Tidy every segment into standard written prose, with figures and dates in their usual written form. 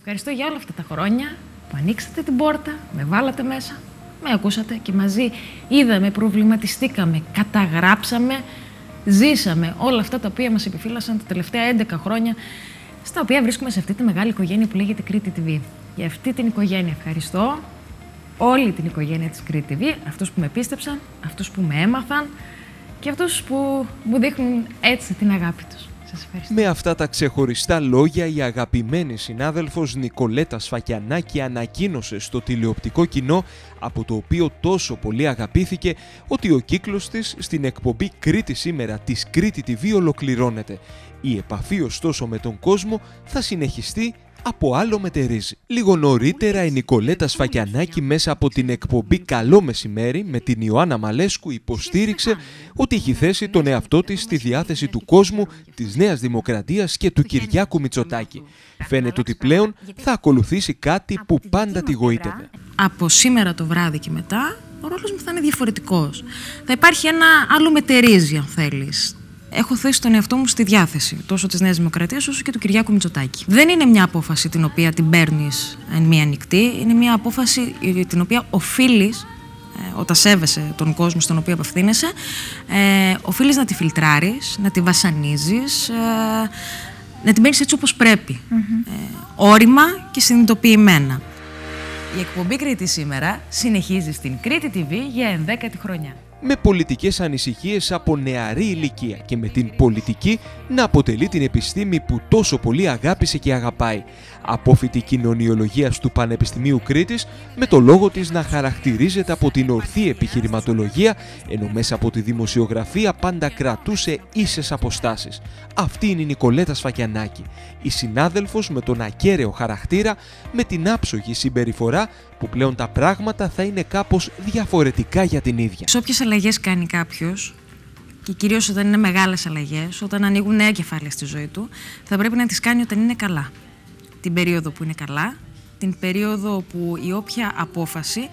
ευχαριστώ για όλα αυτά τα χρόνια που ανοίξατε την πόρτα, με βάλατε μέσα, με ακούσατε και μαζί είδαμε, προβληματιστήκαμε, καταγράψαμε, ζήσαμε όλα αυτά τα οποία μας επιφύλασαν τα τελευταία 11 χρόνια, στα οποία βρίσκομαι σε αυτή τη μεγάλη οικογένεια που λέγεται Κρήτη TV. Για αυτή την οικογένεια ευχαριστώ, όλη την οικογένεια της Κρήτη TV, αυτούς που με πίστεψαν, αυτούς που με έμαθαν και αυτούς που μου δείχνουν έτσι την αγάπη τους. Σας ευχαριστώ. Με αυτά τα ξεχωριστά λόγια, η αγαπημένη συνάδελφος Νικολέτα Σφακιανάκη ανακοίνωσε στο τηλεοπτικό κοινό, από το οποίο τόσο πολύ αγαπήθηκε, ότι ο κύκλος της στην εκπομπή Κρήτη Σήμερα της Κρήτη TV ολοκληρώνεται. Η επαφή ωστόσο με τον κόσμο θα συνεχιστεί από άλλο μετερίζει. Λίγο νωρίτερα η Νικολέτα Σφακιανάκη μέσα από την εκπομπή Καλό Μεσημέρι με την Ιωάννα Μαλέσκου υποστήριξε ότι έχει θέσει τον εαυτό της στη διάθεση του κόσμου, της Νέας Δημοκρατίας και του Κυριάκου Μητσοτάκη. Φαίνεται ότι πλέον θα ακολουθήσει κάτι που πάντα τη γοήτευε. Από σήμερα το βράδυ και μετά ο ρόλος μου θα είναι διαφορετικός. Θα υπάρχει ένα άλλο μετερίζει, αν θέλεις. Έχω θέσει τον εαυτό μου στη διάθεση τόσο της Νέας Δημοκρατίας όσο και του Κυριάκου Μητσοτάκη. Δεν είναι μια απόφαση την οποία την παίρνεις εν μία νυχτή, είναι μια απόφαση την οποία οφείλεις, όταν σέβεσαι τον κόσμο στον οποίο απευθύνεσαι, οφείλεις να τη φιλτράρεις, να τη βασανίζεις, να την παίρνεις έτσι όπως πρέπει, όρημα και συνειδητοποιημένα. Η εκπομπή Κρήτη Σήμερα συνεχίζει στην Κρήτη TV για 11η χρονιά. Με πολιτικές ανησυχίες από νεαρή ηλικία και με την πολιτική να αποτελεί την επιστήμη που τόσο πολύ αγάπησε και αγαπάει. Απόφοιτη κοινωνιολογίας του Πανεπιστημίου Κρήτης, με το λόγο της να χαρακτηρίζεται από την ορθή επιχειρηματολογία, ενώ μέσα από τη δημοσιογραφία πάντα κρατούσε ίσες αποστάσεις. Αυτή είναι η Νικολέτα Σφακιανάκη, η συνάδελφος με τον ακέραιο χαρακτήρα, με την άψογη συμπεριφορά, που πλέον τα πράγματα θα είναι κάπως διαφορετικά για την ίδια. Σε όποιες αλλαγές κάνει κάποιος, και κυρίως όταν είναι μεγάλες αλλαγές, όταν ανοίγουν νέα κεφάλαια στη ζωή του, θα πρέπει να τις κάνει όταν είναι καλά. Την περίοδο που είναι καλά, την περίοδο που η όποια απόφαση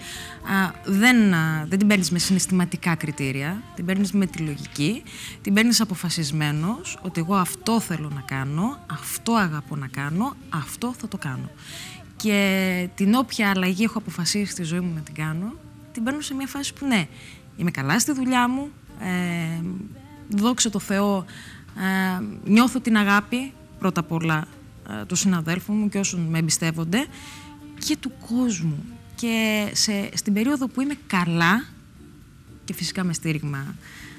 δεν την παίρνεις με συναισθηματικά κριτήρια, την παίρνεις με τη λογική, την παίρνεις αποφασισμένος ότι εγώ αυτό θέλω να κάνω, αυτό αγαπώ να κάνω, αυτό θα το κάνω. Και την όποια αλλαγή έχω αποφασίσει στη ζωή μου να την κάνω, την παίρνω σε μια φάση που ναι, είμαι καλά στη δουλειά μου, δόξα τω Θεώ, νιώθω την αγάπη πρώτα απ' όλα του συναδέλφου μου και όσων με εμπιστεύονται και του κόσμου. Και στην περίοδο που είμαι καλά και φυσικά με στήριγμα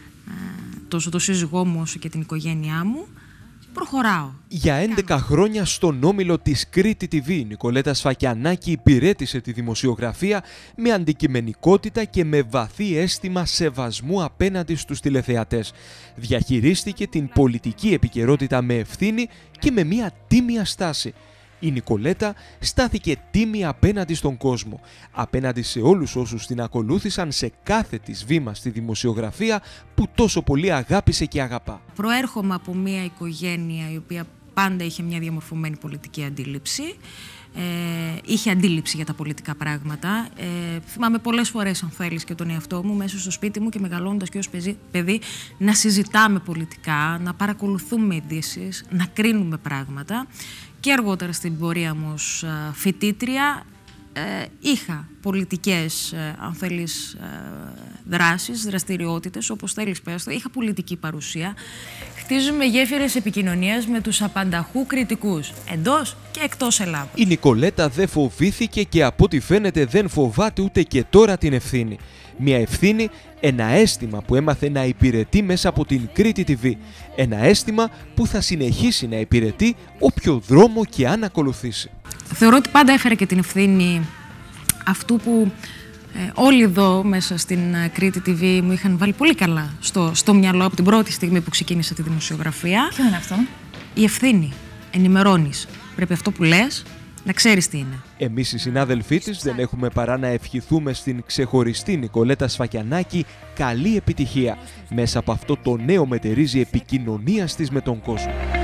τόσο το σύζυγό μου όσο και την οικογένειά μου, προχωράω. Για 11 χρόνια στον όμιλο της Κρήτη TV, η Νικολέτα Σφακιανάκη υπηρέτησε τη δημοσιογραφία με αντικειμενικότητα και με βαθύ αίσθημα σεβασμού απέναντι στους τηλεθεατές. Διαχειρίστηκε την πολιτική επικαιρότητα με ευθύνη και με μια τίμια στάση. Η Νικολέτα στάθηκε τίμια απέναντι στον κόσμο, απέναντι σε όλους όσους την ακολούθησαν σε κάθε της βήμα στη δημοσιογραφία που τόσο πολύ αγάπησε και αγαπά. Προέρχομαι από μια οικογένεια η οποία πάντα είχε μια διαμορφωμένη πολιτική αντίληψη, είχε αντίληψη για τα πολιτικά πράγματα. Θυμάμαι πολλές φορές, αν θέλεις, και τον εαυτό μου μέσα στο σπίτι μου και μεγαλώνοντας και ως παιδί να συζητάμε πολιτικά, να παρακολουθούμε ειδήσεις, να κρίνουμε πράγματα. Και αργότερα στην πορεία μου ως φοιτήτρια είχα πολιτικές, αν θέλεις, δράσεις, δραστηριότητες, όπως θέλεις πες το, είχα πολιτική παρουσία. Χτίζουμε γέφυρες επικοινωνίας με τους απανταχού κριτικούς, εντός και εκτός Ελλάδος. Η Νικολέτα δεν φοβήθηκε και από ό,τι φαίνεται δεν φοβάται ούτε και τώρα την ευθύνη. Μια ευθύνη, ένα αίσθημα που έμαθε να υπηρετεί μέσα από την Κρήτη TV. Ένα αίσθημα που θα συνεχίσει να υπηρετεί όποιο δρόμο και αν ακολουθήσει. Θεωρώ ότι πάντα έφερε και την ευθύνη αυτού που όλοι εδώ μέσα στην Κρήτη TV μου είχαν βάλει πολύ καλά στο μυαλό από την πρώτη στιγμή που ξεκίνησα τη δημοσιογραφία. Ποιο είναι αυτό? Η ευθύνη. Ενημερώνεις. Πρέπει αυτό που λες να ξέρεις τι είναι. Εμείς οι συνάδελφοί της δεν έχουμε παρά να ευχηθούμε στην ξεχωριστή Νικολέτα Σφακιανάκη καλή επιτυχία μέσα από αυτό το νέο μετερίζει επικοινωνίας της με τον κόσμο.